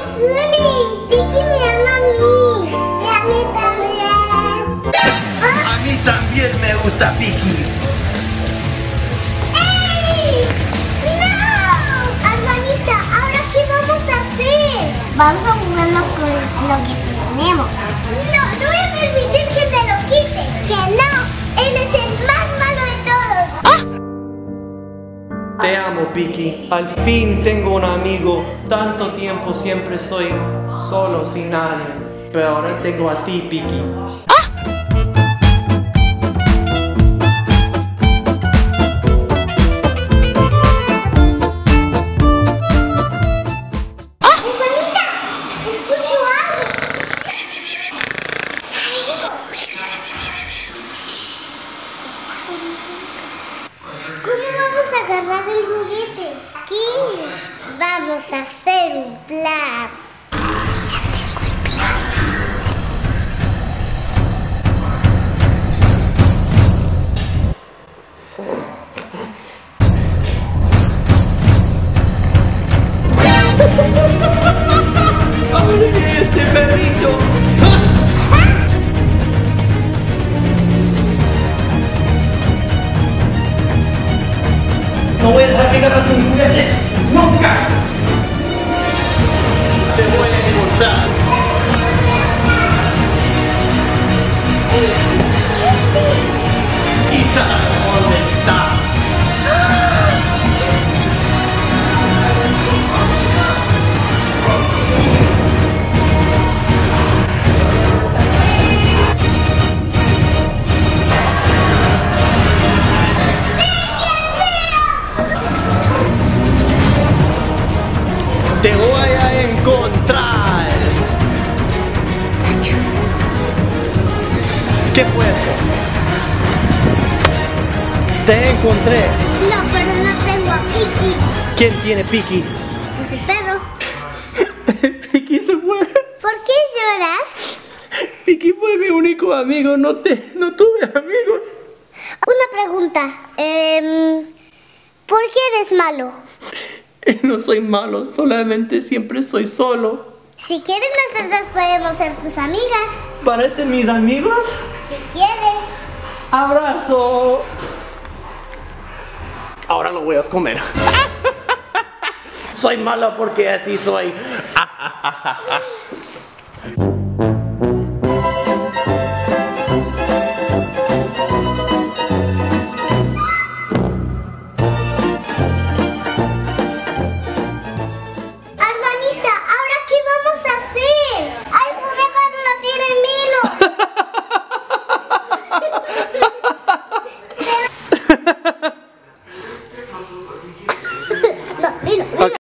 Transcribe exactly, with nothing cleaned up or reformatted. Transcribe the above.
Luli, Piki me ama a mí. Y a mí también. ¿Ah? A mí también me gusta Piki. ¡Ey! ¡No! Hermanita, ¿ahora qué vamos a hacer? Vamos a jugarlo con lo que tenemos. No, no voy a permitir que me lo quite. ¡Que no! Él es el más malo de todos. ¡Ah! Te amo, Piki. Al fin tengo un amigo. Tanto tiempo siempre soy solo, sin nadie. Pero ahora tengo a ti, Piki. ¿Cómo vamos a agarrar el juguete? Aquí vamos a hacer un plan. Ya tengo el plan. ¡Ay, este perrito! No voy a dejar que agarres un juguete. ¡Nunca! Te voy a encontrar. Isa, ¿dónde estás? Te voy a encontrar. ¿Qué fue eso? Te encontré. No, pero no tengo a Piki. ¿Quién tiene Piki? Pues el perro. Piki se fue. ¿Por qué lloras? Piki fue mi único amigo. No te, no tuve amigos. Una pregunta. Eh, ¿Por qué eres malo? No soy malo, solamente siempre soy solo. Si quieres, nosotros podemos ser tus amigas. ¿Parecen mis amigos? Si quieres. ¡Abrazo! Ahora lo voy a comer. Soy mala porque así soy. Hermanita, ¿ahora qué vamos a hacer? ¡Ay, juguete no tiene Milo!